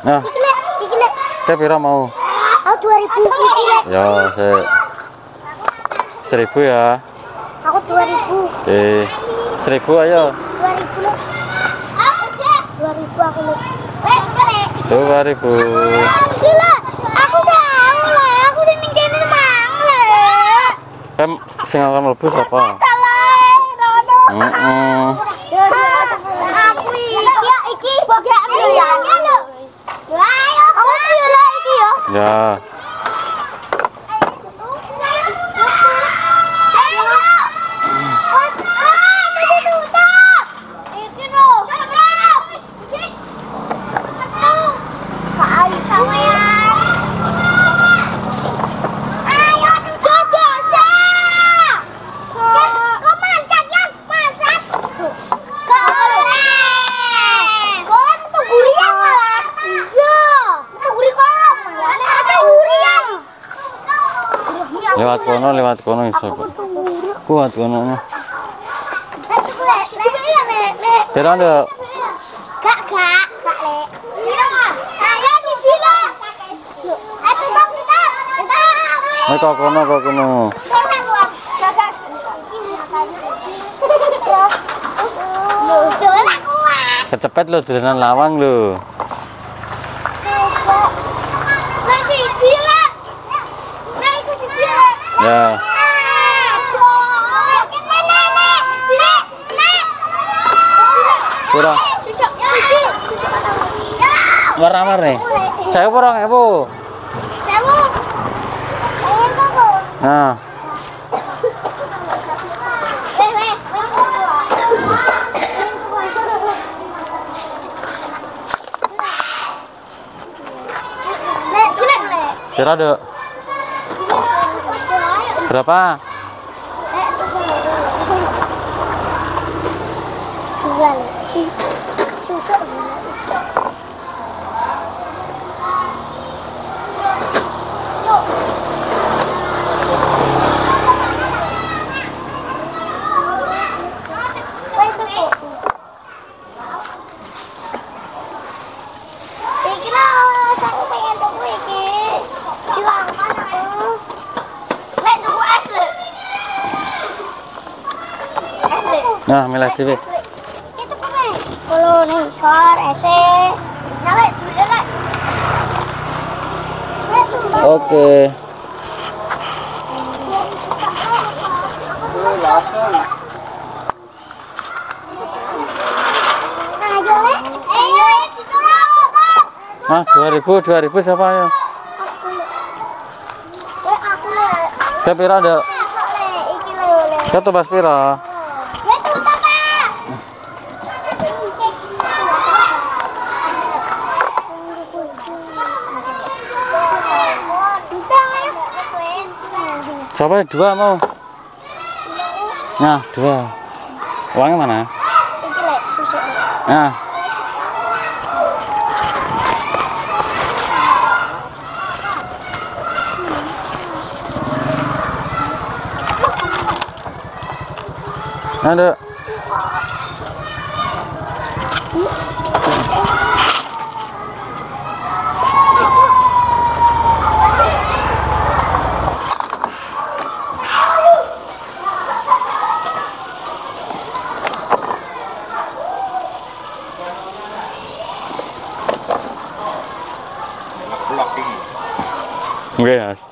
Nah, teh pira mau? Aku 2000. Ya, 1000 ya. Aku 2000. 1000 ayo. 2000 loh. 2000 aku loh. 2000. Gila, aku salah lah. Aku sing ning kene mang lah. Kan sing akan mlebu sapa? Heeh. Aku iki bogakmu ya. Ayo, aku pilih iki ya. Ya. Lewat kono iso kok. Kuat kono. Pira nduk? Kak le. Ayo sini. Kok kono. Kecepet lho dolanan lawang lho. Ya. Pura. War-war nih. 1000 2.000. 1000. Nah. Pira, Dok? Berapa? 2. Nah, milih dhewe. Itu apa? Kalau nih sor ese. Nyalek duit lek. Oke. Ayo lek. Nah, 2000 siapa ya? Aku lek. Teh pira, Dok? Iki lho. Teh tebas pira? Coba 2 mau. Nah, 2. Uangnya mana? Iki lek susu. Nah. Ada. Enggak ya.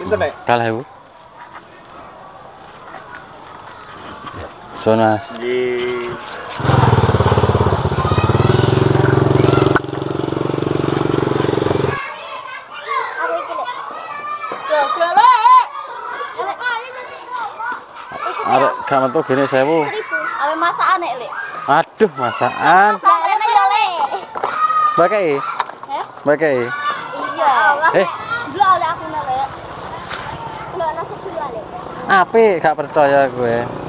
Pinten nek? Kalah ibu. Sonas. Nggih. Aku iki lek. Arek gak metu gini 1000. Awe masakan nek lek. Aduh, masakan. Masakan ya lek. Bakai. Heh? Bakai. Iya. Eh. Belum ada aku nek lek. Belum nasi dulu lek. Apik, gak percaya gue.